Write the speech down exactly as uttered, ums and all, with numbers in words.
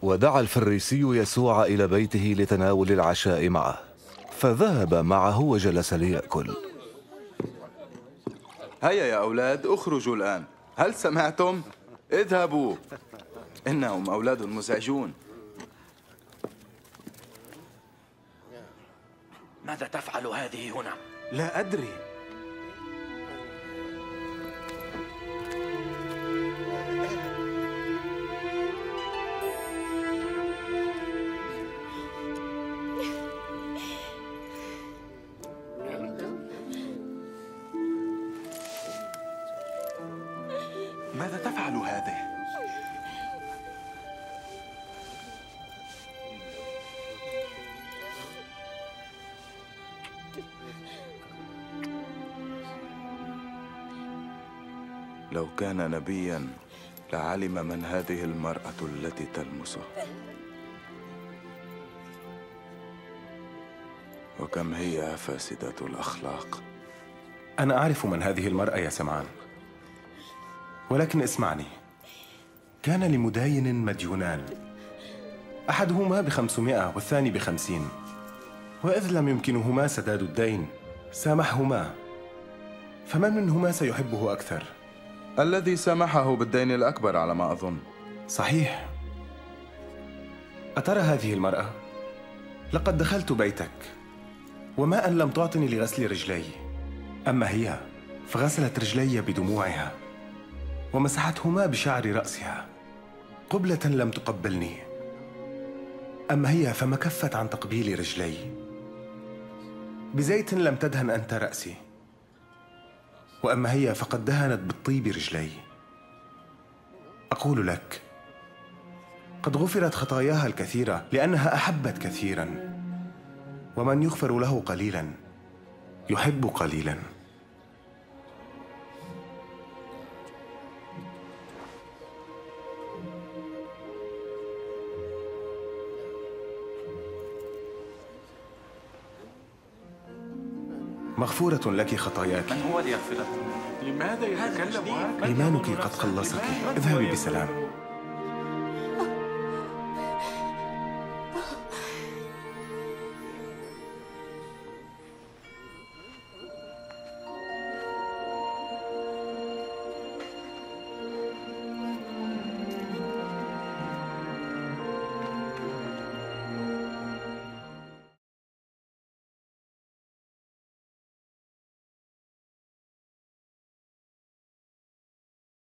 ودعا الفريسي يسوع إلى بيته لتناول العشاء معه، فذهب معه وجلس ليأكل. هيا يا أولاد، اخرجوا الآن. هل سمعتم؟ اذهبوا، إنهم أولاد مزعجون. ماذا تفعل هذه هنا؟ لا أدري. ماذا تفعل هذه؟ لو كان نبيا لعلم من هذه المرأة التي تلمسه، وكم هي فاسدة الأخلاق. أنا أعرف من هذه المرأة يا سمعان، ولكن اسمعني. كان لمداين مديونان، أحدهما بخمسمائة والثاني بخمسين، وإذ لم يمكنهما سداد الدين سامحهما، فمن منهما سيحبه أكثر؟ الذي سامحه بالدين الأكبر على ما أظن. صحيح. أترى هذه المرأة؟ لقد دخلت بيتك وماء لم تعطني لغسل رجلي، أما هي فغسلت رجلي بدموعها ومسحتهما بشعر رأسها، قبلة لم تقبلني. أما هي فما كفت عن تقبيل رجلي، بزيت لم تدهن أنت رأسي، وأما هي فقد دهنت بالطيب رجلي. أقول لك قد غفرت خطاياها الكثيرة لأنها أحبت كثيرا، ومن يغفر له قليلا يحب قليلا. مغفورة لك خطاياك. من هو ليغفر لك؟ لماذا يتكلم هكذا؟ إيمانك قد خلصك، اذهبي بسلام.